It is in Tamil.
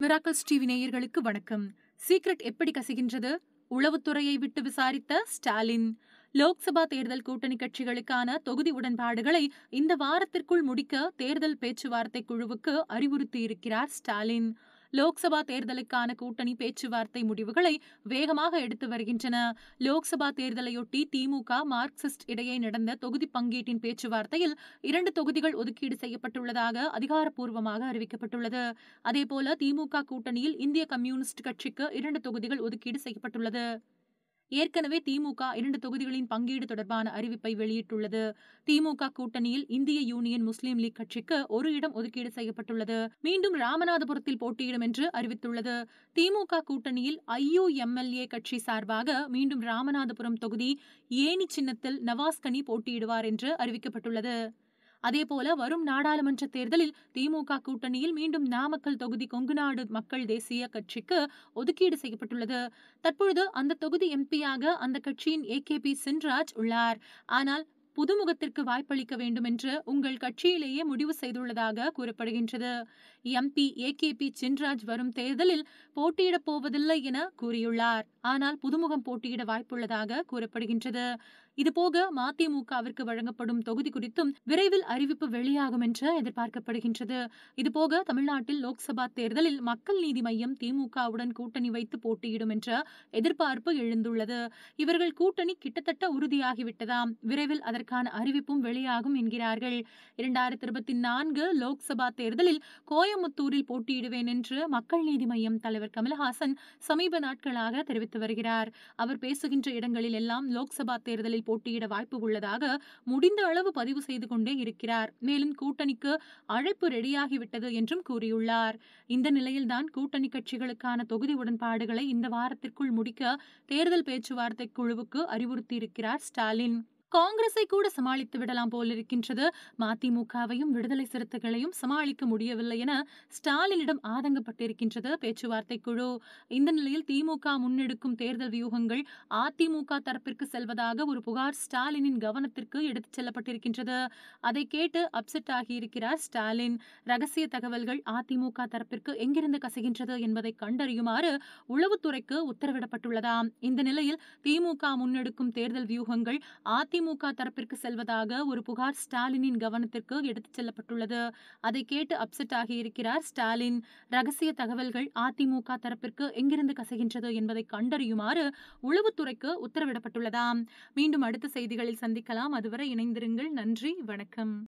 மிராக்கல்ஸ் டிவி நேயர்களுக்கு வணக்கம். சீக்ரெட் எப்படி கசிகின்றது? உளவுத்துறையை விட்டு விசாரித்த ஸ்டாலின். லோக்சபா தேர்தல் கூட்டணி கட்சிகளுக்கான தொகுதி உடன்பாடுகளை இந்த வாரத்திற்குள் முடிக்க தேர்தல் பேச்சுவார்த்தை குழுவுக்கு அறிவுறுத்தியிருக்கிறார் ஸ்டாலின். லோக்சபா தேர்தலுக்கான கூட்டணி பேச்சுவார்த்தை முடிவுகளை வேகமாக எடுத்து வருகின்றன. லோக்சபா தேர்தலையொட்டி திமுக, மார்க்சிஸ்ட் இடையே நடந்த தொகுதி பங்கீட்டின் பேச்சுவார்த்தையில் 2 தொகுதிகள் ஒதுக்கீடு செய்யப்பட்டுள்ளதாக அதிகாரப்பூர்வமாக அறிவிக்கப்பட்டுள்ளது. அதேபோல திமுக கூட்டணியில் இந்திய கம்யூனிஸ்ட் கட்சிக்கு 2 தொகுதிகள் ஒதுக்கீடு செய்யப்பட்டுள்ளது. ஏற்கனவே திமுக 2 தொகுதிகளின் பங்கீடு தொடர்பான அறிவிப்பை வெளியிட்டுள்ளது. திமுக கூட்டணியில் இந்திய யூனியன் முஸ்லீம் லீக் கட்சிக்கு 1 இடம் ஒதுக்கீடு செய்யப்பட்டுள்ளது. மீண்டும் ராமநாதபுரத்தில் போட்டியிடும் என்று அறிவித்துள்ளது. திமுக கூட்டணியில் IUMLA கட்சி சார்பாக மீண்டும் ராமநாதபுரம் தொகுதி ஏணி சின்னத்தில் நவாஸ்கனி போட்டியிடுவார் என்று அறிவிக்கப்பட்டுள்ளது. அதேபோல வரும் நாடாளுமன்ற தேர்தலில் திமுக கூட்டணியில் மீண்டும் நாமக்கல் தொகுதி கொங்குநாடு மக்கள் தேசிய கட்சிக்கு ஒதுக்கீடு செய்யப்பட்டுள்ளது. தற்பொழுது அந்த தொகுதி எம்பியாக அந்த கட்சியின் AKP சின்ராஜ் உள்ளார். ஆனால் புதுமுகத்திற்கு வாய்ப்பளிக்க வேண்டும் என்று உங்கள் கட்சியிலேயே முடிவு செய்துள்ளதாக கூறப்படுகின்றது. MP AKP சின்ராஜ் வரும் தேர்தலில் போட்டியிடப் போவதில்லை என கூறியுள்ளார். ஆனால் புதுமுகம் போட்டியிட வாய்ப்புள்ளதாக கூறப்படுகின்றது. இதுபோக மதிமுகவிற்கு வழங்கப்படும் தொகுதி குறித்தும் விரைவில் அறிவிப்பு வெளியாகும் என்று எதிர்பார்க்கப்படுகின்றது. இதுபோக தமிழ்நாட்டில் லோக்சபா தேர்தலில் மக்கள் நீதி மய்யம் திமுகவுடன் கூட்டணி வைத்து போட்டியிடும் என்ற எதிர்பார்ப்பு எழுந்துள்ளது. இவர்கள் கூட்டணி கிட்டத்தட்ட உறுதியாகிவிட்டதாம். விரைவில் அதற்கான அறிவிப்பும் வெளியாகும் என்கிறார்கள். 2024 லோக்சபா தேர்தலில் கோயமுத்தூரில் போட்டியிடுவேன் என்று மக்கள் நீதி மய்யம் தலைவர் கமலஹாசன் சமீப நாட்களாக தெரிவித்து வருகிறார். அவர் பேசுகின்ற இடங்களில் எல்லாம் லோக்சபா தேர்தலில் போட்டியிட வாய்ப்பு உள்ளதாக முடிந்த அளவு பதிவு செய்து கொண்டே இருக்கிறார். மேலும் கூட்டணிக்கு அழைப்பு ரெடியாகிவிட்டது என்றும் கூறியுள்ளார். இந்த நிலையில்தான் கூட்டணி கட்சிகளுக்கான தொகுதி உடன்பாடுகளை இந்த வாரத்திற்குள் முடிக்க தேர்தல் பேச்சுவார்த்தை குழுவுக்கு அறிவுறுத்தியிருக்கிறார் ஸ்டாலின். காங்கிரஸை கூட சமாளித்து விடலாம் போலிருக்கின்றது. மதிமுகவையும் விடுதலை சிறுத்தைகளையும் சமாளிக்க முடியவில்லை என ஸ்டாலினிடம் ஆதங்கப்பட்டிருக்கின்றது பேச்சுவார்த்தை குழு. இந்த நிலையில் திமுக முன்னெடுக்கும் தேர்தல் வியூகங்கள் அதிமுக தரப்பிற்கு செல்வதாக ஒரு புகார் ஸ்டாலினின் கவனத்திற்கு எடுத்துச் செல்லப்பட்டிருக்கின்றது. அதை கேட்டு அப்செட் ஆகியிருக்கிறார் ஸ்டாலின். ரகசிய தகவல்கள் அதிமுக தரப்பிற்கு எங்கிருந்து கசிகின்றது என்பதை கண்டறியுமாறு உளவுத்துறைக்கு உத்தரவிடப்பட்டுள்ளதாம். இந்த நிலையில் திமுக முன்னெடுக்கும் தேர்தல் வியூகங்கள் அதிமுக தரப்பிற்கு செல்வதாக ஒரு புகார் ஸ்டாலினின் கவனத்திற்கு எடுத்துச் செல்லப்பட்டுள்ளது. அதை கேட்டு அப்செட் ஆகியிருக்கிறார் ஸ்டாலின். ரகசிய தகவல்கள் அதிமுக தரப்பிற்கு எங்கிருந்து கசிகின்றது என்பதை கண்டறியுமாறு உளவுத்துறைக்கு உத்தரவிடப்பட்டுள்ளதாம். மீண்டும் அடுத்த செய்திகளில் சந்திக்கலாம். அதுவரை இணைந்திருங்கள். நன்றி, வணக்கம்.